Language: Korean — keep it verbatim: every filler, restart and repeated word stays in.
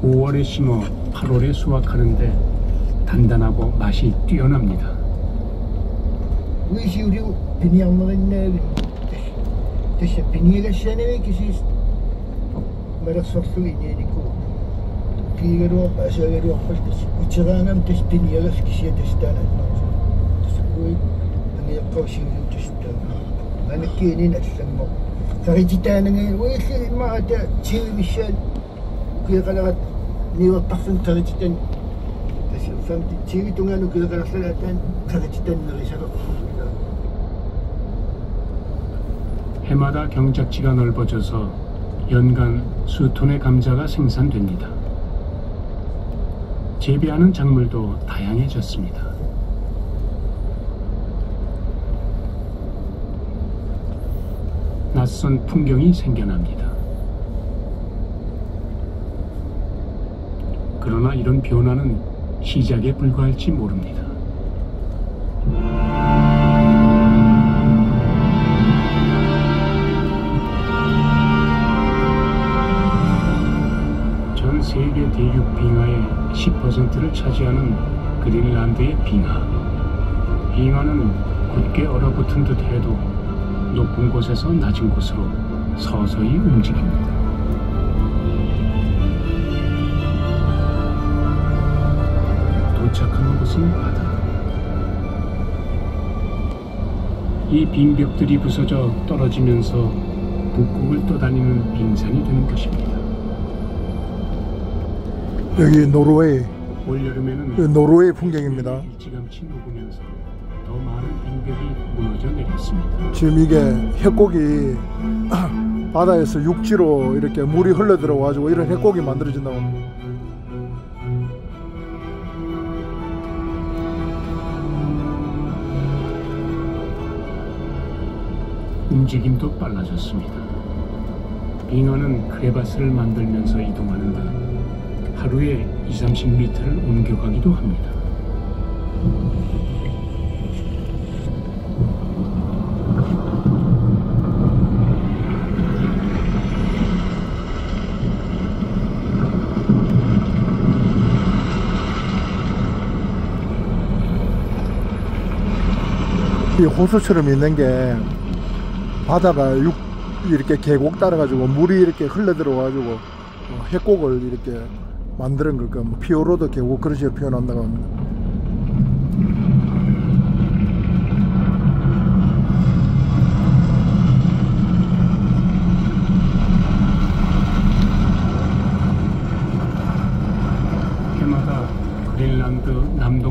오월에 심어 팔월에 수확하는데 단단하고 맛이 뛰어납니다. ويجي يوريو بني عمرنا تش بني السنة كيسيس مرة صرتوا ينيكو كي يروح أشياء يروح فلتش وتشغانا متش بني لس كيسيا تشتانا تسوي أنا يبقى شيء تشتانا أنا كينين أسمع فريتي تانا ويخي ما أتا تشيل مشان كي غلط نيو طفن فريتي تان فهمت تشيل تونغانو كي غلط ثلاثة فريتي تان مريسا 해마다 경작지가 넓어져서 연간 수톤의 감자가 생산됩니다. 재배하는 작물도 다양해졌습니다. 낯선 풍경이 생겨납니다. 그러나 이런 변화는 시작에 불과할지 모릅니다. 전 세계 대륙 빙하의 십 퍼센트를 차지하는 그린란드의 빙하. 빙하는 굳게 얼어붙은 듯 해도 높은 곳에서 낮은 곳으로 서서히 움직입니다. 도착하는 곳은 바다. 이 빙벽들이 부서져 떨어지면서 북극을 떠다니는 빙산이 되는 것입니다. 여기 노르웨이, 올여름에는 노르웨이 풍경입니다. 일찌감치 녹으면서 더 많은 빙벽이 무너져 내렸습니다. 지금 이게 해곡이 바다에서 육지로 이렇게 물이 흘러 들어와가지고 이런 해곡이 만들어진다고 합니다. 움직임도 빨라졌습니다. 빙하는 크레바스를 만들면서 이동하는데 하루에 이삼십 미터를 옮겨가기도 합니다. 이 호수처럼 있는 게 바다가 육 이렇게 계곡 따라가지고 물이 이렇게 흘러 들어가지고 해곡을 이렇게 만드는 걸까, 뭐 피오로드 계곡 그런 식으로 표현한다고 합니다. 해마다 그린란드 남동